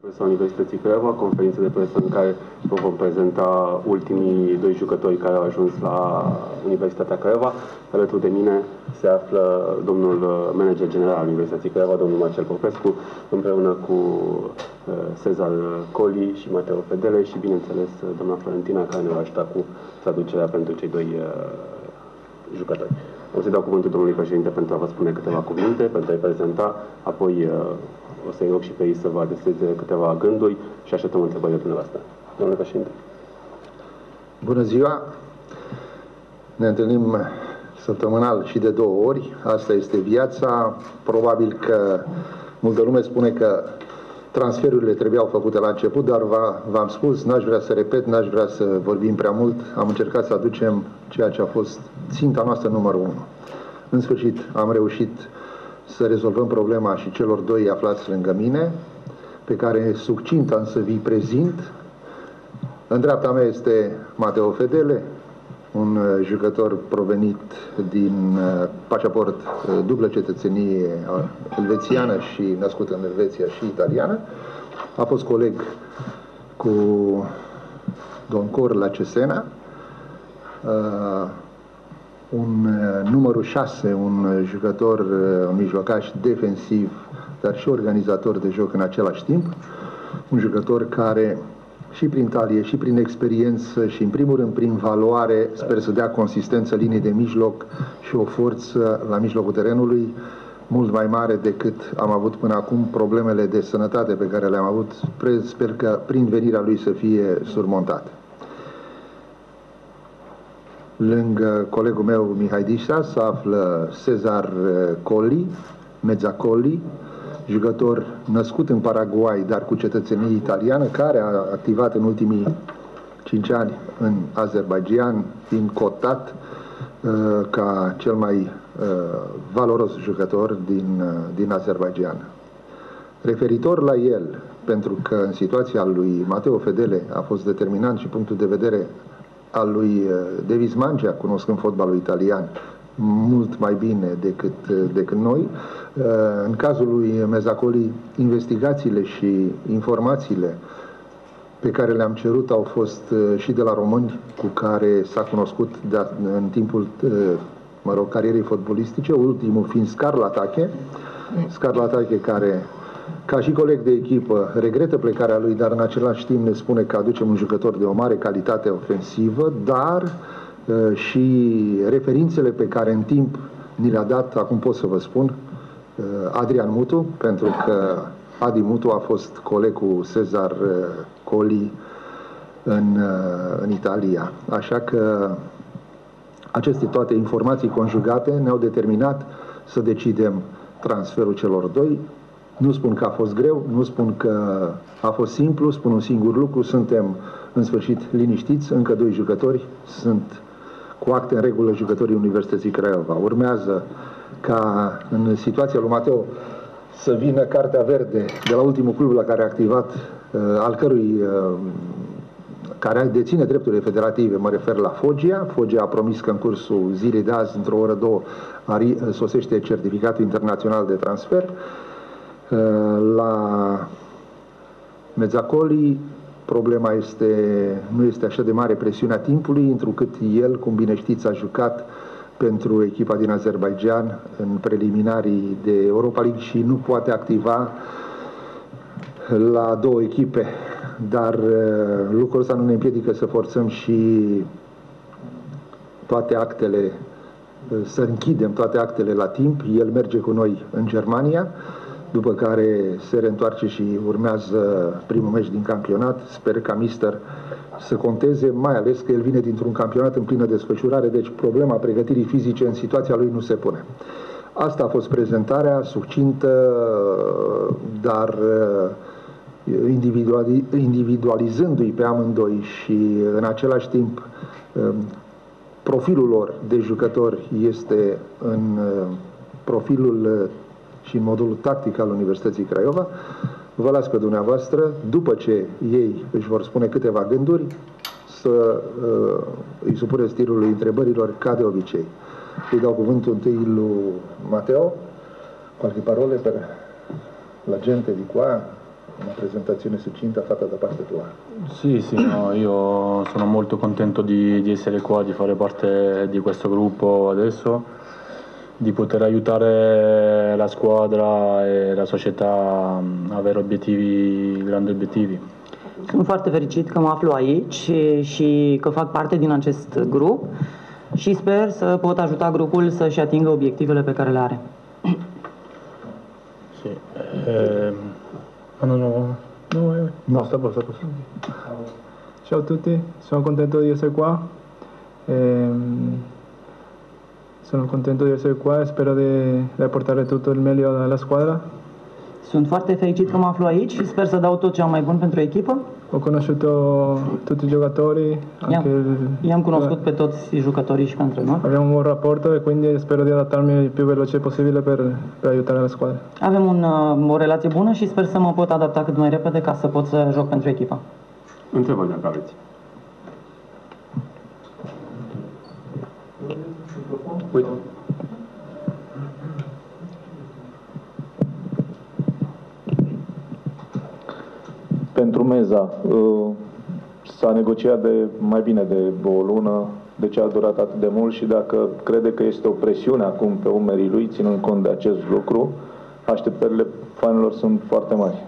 Presă Universității Craiova, conferință de presă în care vă vom prezenta ultimii doi jucători care au ajuns la Universitatea Craiova. Alături de mine se află domnul manager general al Universității Craiova, domnul Marcel Popescu, împreună cu Cezar Coli și Mateo Fedele și, bineînțeles, doamna Florentina, care ne va ajuta cu traducerea pentru cei doi jucători. O să-i dau cuvântul domnului președinte pentru a vă spune câteva cuvinte, pentru a-i prezenta, apoi o să-i rog și pe ei să vă adreseze câteva gânduri și așteptăm întrebările dumneavoastră. Domnule președinte. Bună ziua! Ne întâlnim săptămânal și de 2 ori. Asta este viața. Probabil că multă lume spune că transferurile trebuiau făcute la început, dar v-am spus, n-aș vrea să repet, n-aș vrea să vorbim prea mult. Am încercat să aducem ceea ce a fost ținta noastră numărul 1. În sfârșit, am reușit să rezolvăm problema și celor doi aflați lângă mine, pe care succint am să vi prezint. În dreapta mea este Mateo Fedele, un jucător provenit din pașaport dublă cetățenie elvețiană și născut în Elveția și italiană. A fost coleg cu Don Cor la Cesena, un numărul 6, un jucător, un mijlocaș defensiv, dar și organizator de joc în același timp. Un jucător care și prin talie, și prin experiență, și în primul rând prin valoare, sper să dea consistență liniei de mijloc și o forță la mijlocul terenului mult mai mare decât am avut până acum. Problemele de sănătate pe care le-am avut, sper că prin venirea lui să fie surmontate. Lângă colegul meu Mihai Dișa se află Cezar Coli, Mezzacoli, jucător născut în Paraguay, dar cu cetățenie italiană, care a activat în ultimii 5 ani în Azerbaijan, fiind cotat ca cel mai valoros jucător din Azerbaijan. Referitor la el, pentru că în situația lui Mateo Fedele a fost determinant și punctul de vedere al lui Davis Mancea, cunoscând fotbalul italian mult mai bine decât noi. În cazul lui Mezzacoli, investigațiile și informațiile pe care le-am cerut au fost și de la români cu care s-a cunoscut în timpul carierei fotbalistice, ultimul fiind Scarlatache, care, ca și coleg de echipă, regretă plecarea lui, dar în același timp ne spune că aducem un jucător de o mare calitate ofensivă, dar și referințele pe care în timp ni le-a dat, acum pot să vă spun, Adrian Mutu, pentru că Adi Mutu a fost coleg cu Cezar Coli în Italia. Așa că aceste toate informații conjugate ne-au determinat să decidem transferul celor doi. Nu spun că a fost greu, nu spun că a fost simplu, spun un singur lucru: suntem în sfârșit liniștiți, încă 2 jucători sunt cu acte în regulă jucătorii Universității Craiova. Urmează ca în situația lui Mateo să vină cartea verde de la ultimul club la care a activat, care deține drepturile federative, mă refer la Foggia. Foggia a promis că în cursul zilei de azi, într-o oră, 2, sosește certificatul internațional de transfer. La Mezzacoli problema nu este așa de mare presiunea timpului, întrucât el, cum bine știți, a jucat pentru echipa din Azerbaijan în preliminarii de Europa League și nu poate activa la 2 echipe. Dar lucrul ăsta nu ne împiedică să forțăm și toate actele, să închidem toate actele la timp. El merge cu noi în Germania, după care se reîntoarce și urmează primul meci din campionat. Sper ca mister să conteze, mai ales că el vine dintr-un campionat în plină desfășurare, deci problema pregătirii fizice în situația lui nu se pune. Asta a fost prezentarea, succintă, dar individualizându-i pe amândoi și în același timp profilul lor de jucători este în profilul și în modulul tactic al Universității Craiova. Vă las pe dumneavoastră, după ce ei își vor spune câteva gânduri, să îi supuneți tirului întrebărilor, ca de obicei. Îi dau cuvântul întâi lui Mateo, qualche parole per la gente di qua, una presentazione succinta fatta da parte tua. Sì, sì, no, io sono molto contento di essere qua, di fare parte di questo gruppo adesso, di poter aiutare la squadra e la società a avere obiettivi, grandi obiettivi. Sunt foarte fericit că mă aflu aici și că fac parte din acest grup și sper să pot ajuta grupul să-și atingă obiectivele pe care le are. Sì. No, sta a posto. Ciao a tutti, sono contento di essere qua. Sono contento di essere qua e spero di apportare tutto il meglio alla squadra. Sunt foarte fericit că mă aflu aici și sper să dau tot cel mai bun pentru echipă. Ho conosciuto tutti i giocatori, anche I-am cunoscut pe toți jucătorii și pe antrenori. abbiamo un buon rapporto e quindi spero di adattarmi il più veloce possibile per aiutare la squadra. Avem o relație bună și sper să mă pot adapta cât mai repede ca să pot să joc pentru echipă. Întrebări dacă aveți. Uite. Pentru Meza, s-a negociat de mai bine de o lună, de ce a durat atât de mult și dacă crede că este o presiune acum pe umerii lui, ținând cont de acest lucru, așteptările fanilor sunt foarte mari.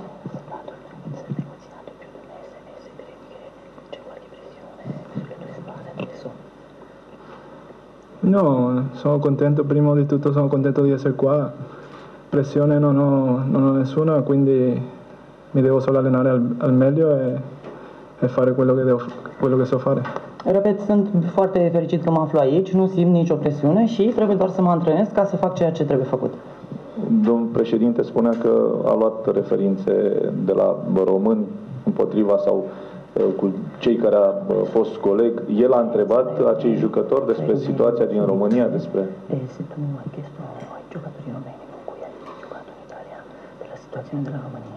No, sono contento, prima di tutto sono contento di essere qua. Pressione non ho nessuna, quindi mi devo solo allenare al meglio e fare quello che so fare. Repet, sunt foarte fericit că mă aflu aici, nu simt nicio presiune și trebuie doar să mă antrenez ca să fac ceea ce trebuie făcut. Domnul președinte spunea că a luat referințe de la români împotriva sau cu cei care a fost coleg. El a întrebat acei jucători despre situația din România, despre... Se tu ai chiesto ai giocatori romeni con cui hai giocato in Italia della situazione della Romania?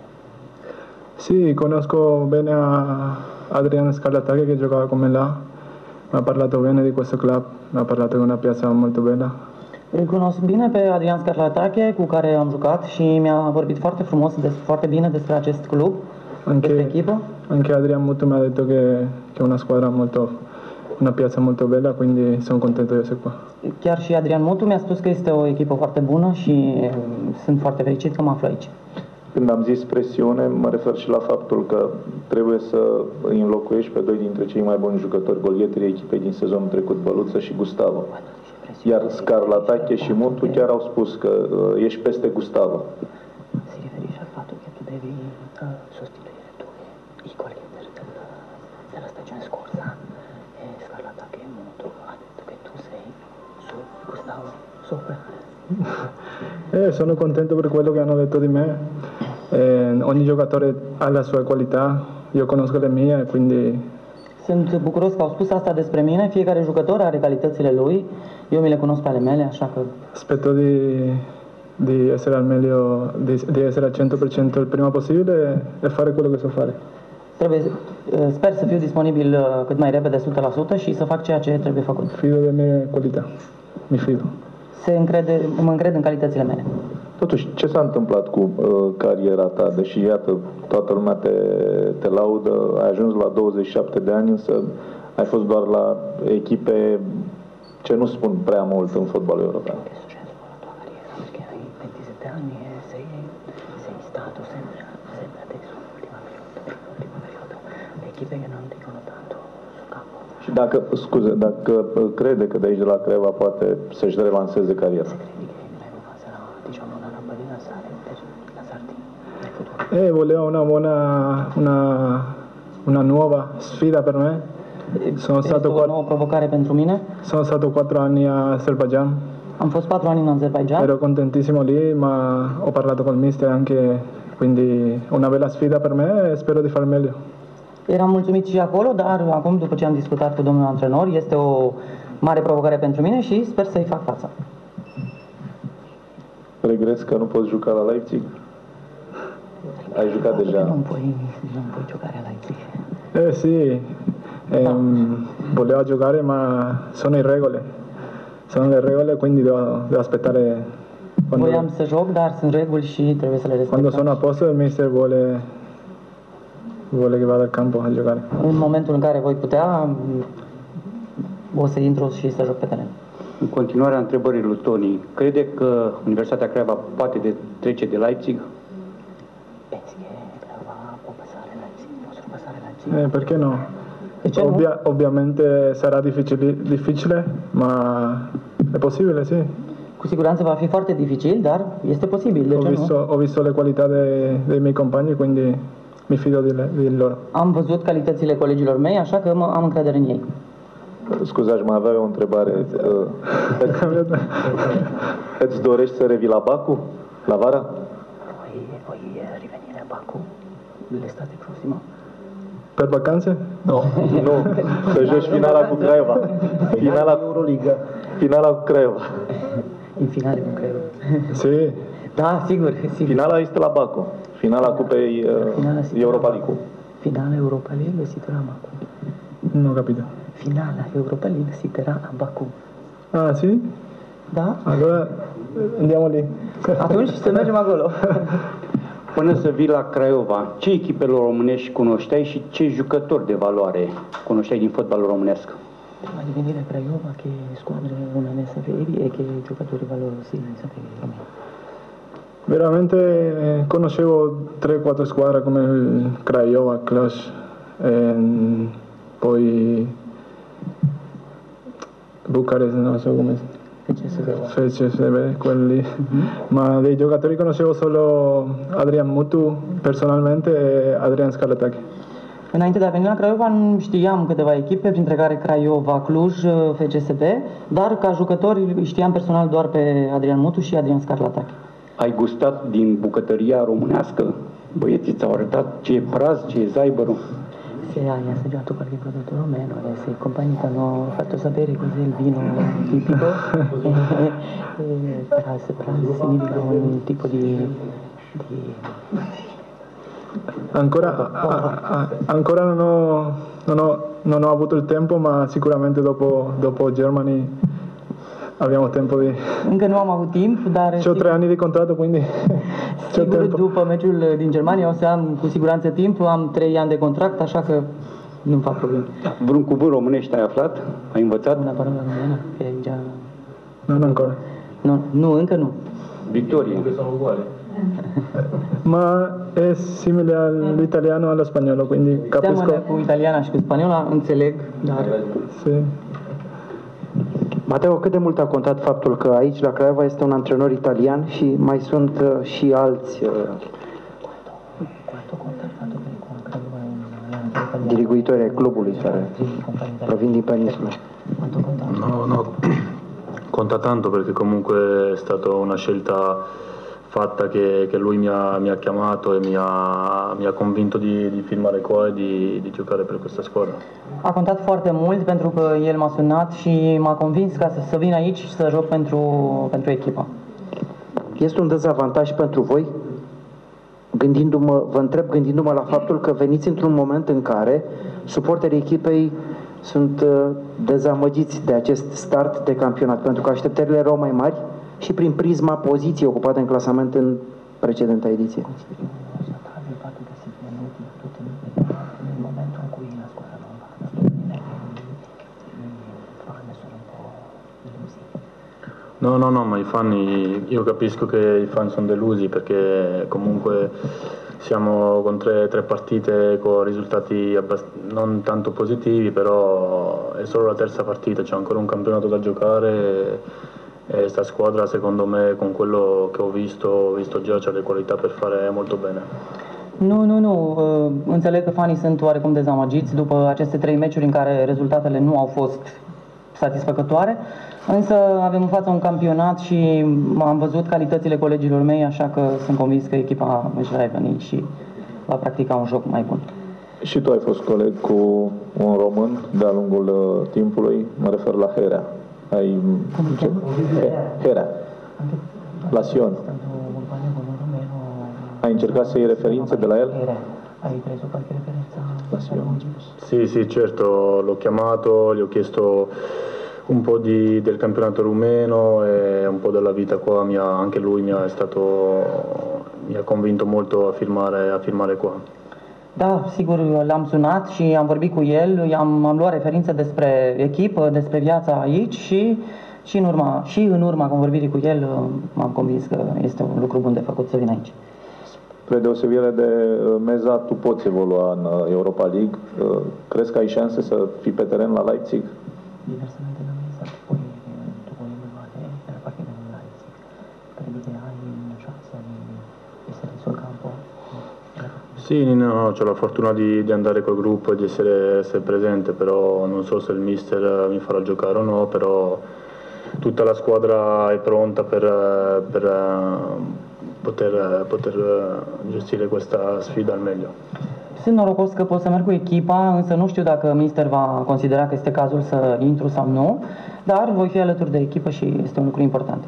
Sì, conosco bene Adrian Scarlataghe che giocava con me là, mi ha parlato bene di questo club, mi ha parlato di una piazza molto bella. Îl cunosc bine pe Adrian Scarlatache, cu care am jucat și mi-a vorbit foarte frumos, foarte bine despre acest club, despre echipă. Anche Adrian Mutu mi ha detto che è una squadra una piazza molto bella, quindi sono contento di essere qua. Chiar și Adrian Mutu mi-a spus că este o echipă foarte bună și sunt foarte fericit că mă aflu aici. Când am zis presiune, mă refer și la faptul că trebuie să îi înlocuiești pe doi dintre cei mai buni jucători, golgheterii echipei din sezonul trecut, Băluță și Gustavo. Iar Scarlatache și Mutu chiar au spus că ești peste Gustavo. Si riferisce al fatto che tu devi sostituire i golgheter della stagione scorsa e Scarlatache e Mutu ha detto che tu sei su Gustavo sopra. Sono contento per quello che hanno detto di me. Ogni giocatore ha la sua qualità, io conosco le mie, quindi... Sunt bucuros că au spus asta despre mine, fiecare jucător are calitățile lui, eu mi le cunosc pe ale mele, așa că... Aspetto di essere al meglio, di essere al 100% il prima possibile e fare quello che so fare. Sper să fiu disponibil cât mai repede 100% și să fac ceea ce trebuie făcut. Fido de mie qualità, mi fido. Mă încred în calitățile mele. Totuși, ce s-a întâmplat cu cariera ta? Deși, iată, toată lumea te laudă, ai ajuns la 27 de ani, însă ai fost doar la echipe ce nu spun prea mult în fotbalul european. Che è successo con la tua carriera? Perché hai 27 anni e sei stato sempre adesso, nell'ultimo periodo, le echipe che non dicono tanto sul campo. Și dacă crede că de aici de la Craiova poate să-și relanseze cariera. Se credi che Craiova sarà, diciamo, una lampadina per lanciarti nel futuro? Volevo una nuova sfida per me. Este o nouă provocare pentru mine. Sono stato 4 anni a Azerbaijan. Am fost 4 ani în Azerbaijan. Ero contentissimo lì, ma ho parlato col mister anche, quindi una bella sfida per me e spero di far meglio. Eram mulțumit și acolo, dar acum, după ce am discutat cu domnul antrenor, este o mare provocare pentru mine și sper să-i fac față. Regreți că nu poți juca la Leipzig? Ai jucat deja. Non puoi giocare a Leipzig. Sì, volevo giocare ma sono in regole. Sono le regole, quindi devo aspettare. Voiam să joc, dar sunt reguli și trebuie să le respectăm. Quando sono a posto il mister vuole vuole che vada al campo a giocare. În momentul în care voi putea, o să intru și să joc pe teren. În continuarea întrebării lui Toni, crede că Universitatea Craiova poate trece de Leipzig? Pensi che Craiova può passare Leipzig? Può sorpassare Leipzig? Perché no? E c'è no? Ovviamente sarà difficile, ma è possibile, sì. Cu siguranță va fi foarte dificil, dar este posibil, de ce nu? Ho visto le qualità dei miei compagni, quindi mi fido di loro. Am văzut calitățile colegilor mei, așa că am încredere în ei. Scuzați, mai avea o întrebare. Îți dorești să revii la Baku, la vara? Voi rivenire a Baku l'estate prossima? Per vacanze? Nu, că joci finala cu Craiova. Finala Euroliga. Finala cu Craiova. In finale cu Craiova. Sì. Da, sigur. Finala este la Baku. Finala Cupei Europa League. Finala Europa League si terrà a Baku. Non ho capito. Finala Europa League si terrà a Baku. Ah, sì? Da? Allora andiamo lì. Atunci să mergem acolo. Până să vii la Craiova, ce echipele românești cunoșteai și ce jucători de valoare cunoșteai din fotbalul românesc? Prima di venire a Craiova, che squadre romane sapevi e che giocatori valorosi sapevi romani? Veramente conoscevo 3-4 squadre come il Craiova, Cluj, poi Bucarest, non so come FCSB, quelli. Ma dei giocatori conoscevo solo Adrian Mutu personalmente e Adrian Scarlatache. Înainte de a veni la Craiova știam câteva echipe, printre care Craiova, Cluj, FCSB, dar ca jucători știam personal doar pe Adrian Mutu și Adrian Scarlatache. Ai gustat din bucătăria românească? Băieții ți-au arătat ce e praz, ce e zaibărul? Se hai assaggiato qualche prodotto romeno e se i compagni ti hanno fatto sapere cos'è il vino tipico, praz significa un tipo di Ancora non ho avuto il tempo, ma sicuramente dopo Germany abbiamo tempo di... Încă nu am avut timp, dar... C'ho 3 anni di contratto, quindi... Sigur, după meciul din Germania o să am cu siguranță timp, am 3 ani de contract, așa că nu-mi fac probleme. Vreun cuvânt românești ai aflat? Ai învățat? Una parola română? Che già... Non ancora. Nu, încă nu. Victorie. Ma è simile all'italiano e allo spagnolo, quindi capisco... Seamănă cu italiana și cu spaniola, înțeleg, dar... Sì. Mateo, cât de mult a contat faptul că aici, la Craiova, este un antrenor italian și mai sunt și alți diriguitori ai clubului care provin din peninsulă? No, conta tanto perché comunque è stata una scelta fatta che lui mi ha chiamato e mi ha convinto di firmare qua e di giocare per questa squadra. A contat foarte mult pentru că el m-a sunat și m-a convins ca să vin aici și să joc pentru echipa. Este un dezavantaj pentru voi? Gândindu-mă la faptul că veniți într-un moment în care suporterii echipei sunt dezamăgiți de acest start de campionat, pentru că așteptările erau mai mari și prin prisma poziției ocupate în clasament în precedenta ediție. No, ma i fan, io capisco che i fan sono delusi perché comunque siamo con tre partite con risultati non tanto positivi, però è solo la terza partita, c'è ancora un campionato da giocare e sta squadra secondo me con quello che ho visto già c'ha le qualità per fare molto bene. Nu, înțeleg că fanii sunt oarecum dezamăgiți după aceste 3 meciuri în care rezultatele nu au fost satisfăcătoare, însă avem în față un campionat și am văzut calitățile colegilor mei, așa că sunt convins că echipa își va veni și va practica un joc mai bun. Și tu ai fost coleg cu un român de-a lungul timpului, mă refer la Herea. Herea, la Sion. Hai încercat să iei referințe de la el? Hai preso qualche referenza? Sì, certo, l'ho chiamato, gli ho chiesto un po' del campionato rumeno e un po' della vita qua, anche lui mi ha convinto molto a firmare qua. Da, sigur, l-am sunat și am vorbit cu el, am luat referințe despre echipă, despre viața aici și în urma convorbirii cu el m-am convins că este un lucru bun de făcut să vin aici. Spre deosebire de Meza, tu poți evolua în Europa League. Crezi că ai șanse să fii pe teren la Leipzig? Diversamente da Meza, tu puoi evoluare per partire con Leipzig. Credi che hai una chance di essere sul campo? Sì, no, ho la fortuna di andare col gruppo e di essere presente, però non so se il mister mi farà giocare o no, però tutta la squadra è pronta per poter gestire questa sfida al meglio. Sunt norocos că pot să merg cu echipa, însă nu știu dacă mister va considera că este cazul să intru sau nu, dar voi fi alături de echipă și este un lucru important.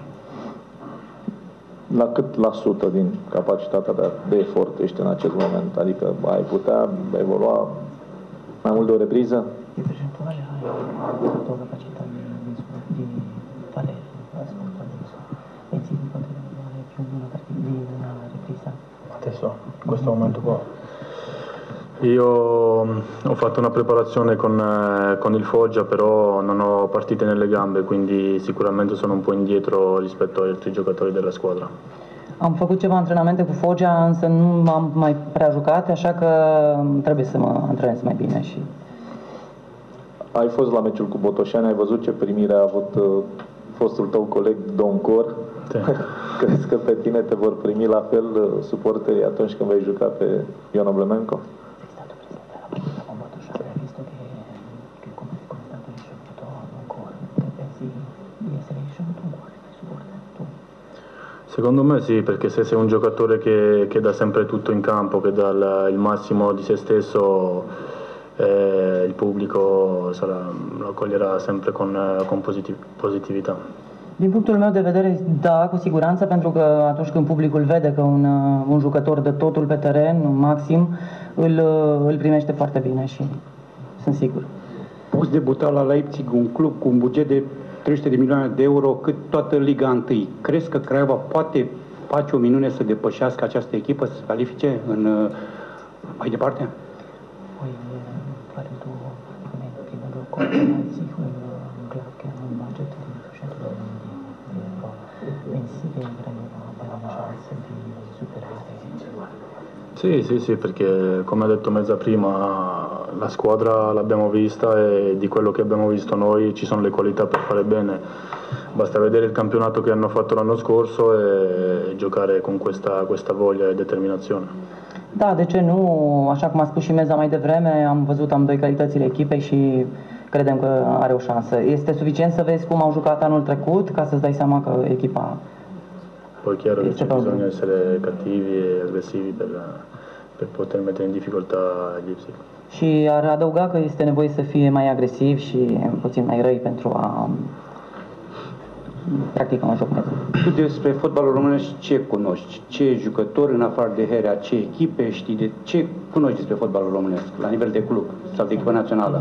La cât la sută din capacitatea de efort ești în acest moment? Adică ai putea evolua mai mult de o repriză? Che percentuale hai la tua capacità di fare ascolto adesso? Pensi di poter evoluare più di una ripresa? Adesso, in questo momento qua. Io ho fatto una preparazione con il Foggia, però non ho partite nelle gambe, quindi sicuramente sono un po' indietro rispetto agli altri giocatori della squadra. Am făcut ceva antrenamente cu Foggia, însă nu m-am mai prea jucat, așa că trebuie să mă antrenez mai bine și... Ai fost la meciul cu Botoșani, ai văzut ce primire a avut fostul tău coleg Doncor. Crezi că pe tine te vor primi la fel suporterii atunci când vei juca pe Ion Oblemenco? Secondo me sì, perché se sei un giocatore che dà sempre tutto in campo, che dà il massimo di se stesso, il pubblico lo accoglierà sempre con positività. Din punctul meu de vedere, da, cu siguranță, pentru că atunci când publicul vede că un jucător dă totul pe teren, un maxim, îl primește foarte bine și sunt sigur. Poți debuta la Leipzig, un club cu un buget de 300 de milioane de euro, cât toată Liga 1. Crezi că Craiova poate face o minune să depășească această echipă, să se califice mai departe? Poi fare il tuo primo blocco a Leipzig, un club che ha un budget di 300 milioni di euro. Pensi che Craiova abbia una chance di superare? Sì, perché come ha detto Mezza prima, la squadra l'abbiamo vista e di quello che abbiamo visto noi ci sono le qualità per fare bene. Basta vedere il campionato che hanno fatto l'anno scorso e giocare con questa voglia e determinazione. Da, de ce nu? Așa cum a spus și Meza mai devreme, am văzut amândoi calitățile echipei și credem că are o șansă. Este suficient să vezi cum au jucat anul trecut ca să-ți dai seama că echipa... Poi è chiaro che c'è bisogno essere cattivi e aggressivi per poter mettere in difficoltà Leipzig. Și ar adăuga că este nevoie să fie mai agresiv și puțin mai răi pentru a practica un joc mai bun. Tu despre fotbalul românesc ce cunoști? Ce jucători în afară de Herea, ce echipe știi? De ce cunoști despre fotbalul românesc la nivel de club sau de echipă națională?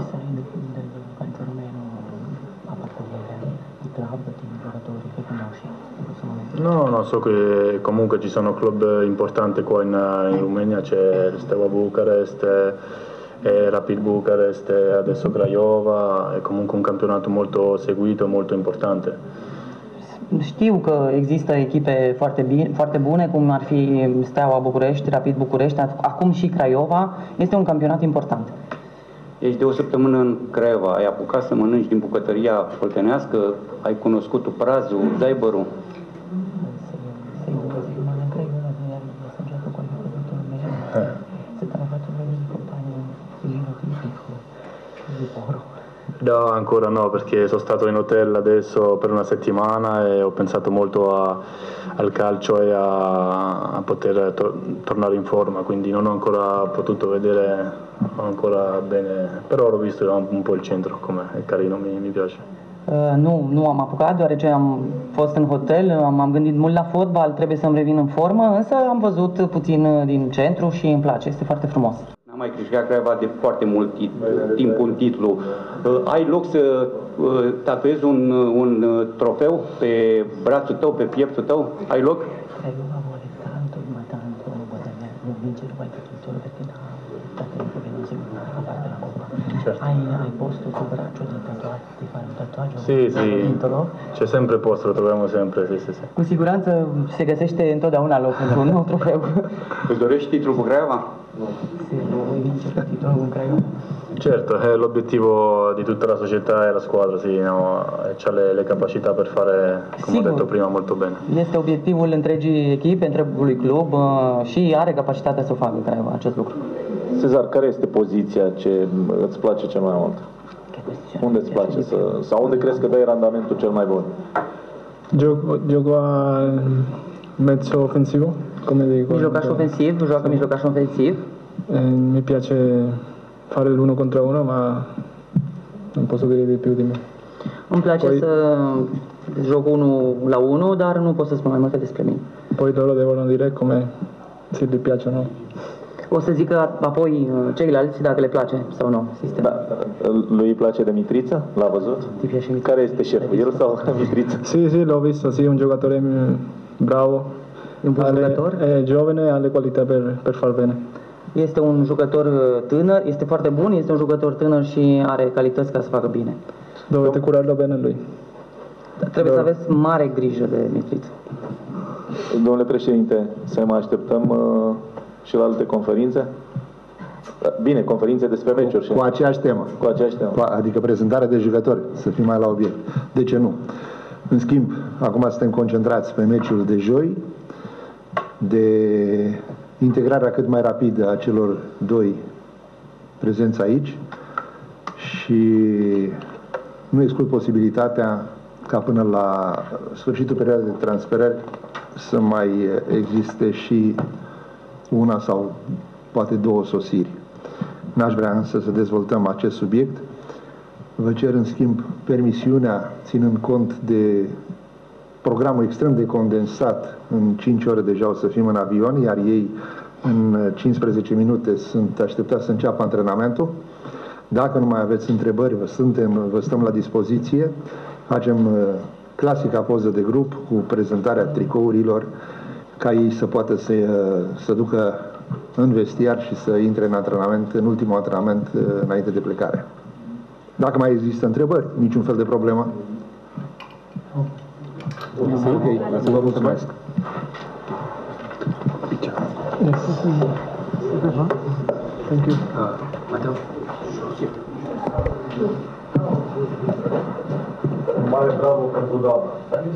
No, so che comunque ci sono club importanti qua in Romania, c'è il Steaua Bucarest, Rapid Bucarest, adesso Craiova, è comunque un campionato molto seguito e molto importante. Știu că există echipe foarte bune, cum ar fi Steaua București, Rapid București, acum și Craiova. Este un campionat important. Ești de o săptămână în Craiova, ai apucat să mănânci din bucătăria oltenească, ai cunoscut prazul, zaibărul? No, ancora no, perché sono stato in hotel adesso per una settimana e ho pensato molto al calcio e a poter tornare in forma, quindi non ho ancora potuto vedere ancora bene, però l'ho visto un po' il centro, com'è, è carino, mi piace. Nu am apucat, deoarece am fost în hotel, m-am gândit mult la fotbal, trebuie să-mi revin în formă, însă am văzut puțin din centru și îmi place, este foarte frumos. N-am mai câștigat Craiova de foarte mult timp un titlu. Ai loc să tatuezi un trofeu pe brațul tău, pe pieptul tău? Ai loc? Craiova vuole tanto, ma tanto guadagnare, vincere qualche titolo perché da seguire la parte della coppa. Certo. Hai posto sul braccio di fare un tatuaggio? Sì, sì, Titolo? c'è sempre posto, lo troviamo sempre, sì, sì, sì. Cu siguranță se găsește întotdeauna loc pentru un nou trofeu. Îți dorești titlul cu Craiova? Se vuoi vincere titolul con Craiova. Certo, è l'obiettivo di tutta la società e la squadra, sì, no, c'ha le capacità per fare, come ho Sigur. detto prima, molto bene. Este obiectivul întregii echipe, întregului club și are capacitatea să o facă Craiova acest lucru. Cezar, care este poziția ce îți place cel mai mult? Unde îți place sau unde crezi că dai randamentul cel mai bun? Gioco a mezzo offensivo, come dico. Mijlocaș ofensiv, joacă mijlocaș ofensiv. Mi piace fare l'1 contro 1, ma non posso dire di più di me. Îmi place Poi- să joc 1 la 1, dar nu pot să spun mai multe despre mine. Poi loro devono dire come se gli piace o no. O să zică apoi ceilalți dacă le place sau nu sistemul. Da, lui îi place de Mitrița? L-a văzut? Ti piace Mitrița? Care este șeful, el sau Mitrița? Sì, sì, l'ho visto, sì, un giocatore bravo, Un buon giocatore? è giovane, ha le qualità per far bene. Este un jucător tânăr, este foarte bun, este un jucător tânăr și are calități ca să facă bine. Dovete curarlo bene lui. Trebuie să aveți mare grijă de Mitrița. Domnule președinte, să mai așteptăm și la alte conferințe? Bine, conferințe despre meciuri. Cu aceeași temă. Cu aceeași temă. Adică prezentarea de jucători, să fim mai la obiect. De ce nu? În schimb, acum suntem concentrați pe meciul de joi, de integrarea cât mai rapidă a celor doi prezenți aici și nu exclud posibilitatea ca până la sfârșitul perioadei de transferări să mai existe și una sau poate două sosiri. N-aș vrea însă să dezvoltăm acest subiect. Vă cer în schimb permisiunea, ținând cont de programul extrem de condensat, în 5 ore deja o să fim în avion, iar ei în 15 minute sunt așteptați să înceapă antrenamentul. Dacă nu mai aveți întrebări, vă stăm la dispoziție. Facem clasica poză de grup cu prezentarea tricourilor, ca ei să poată să ducă în vestiar și să intre în antrenament, în ultimul antrenament înainte de plecare. Dacă mai există întrebări, niciun fel de problemă. Ok, vă mulțumesc. Thank you. Mare bravo pentru doamna.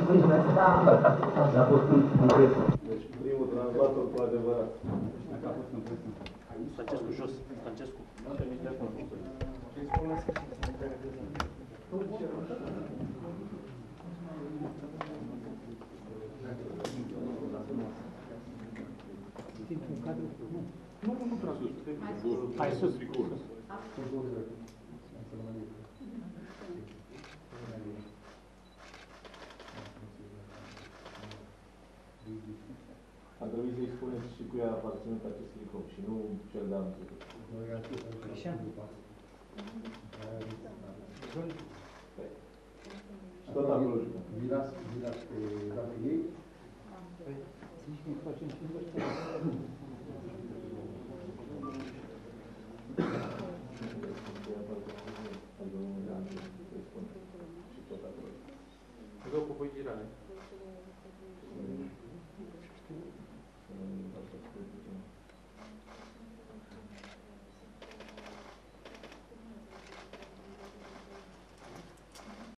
Deci primul translator cu adevărat. Francescu, jos, Francescu. Hai sus. A trebuit să-i spuneți și cui a aparținut acest tricou și nu cel de anul trecut. Și tot acolo jucăm. Ei?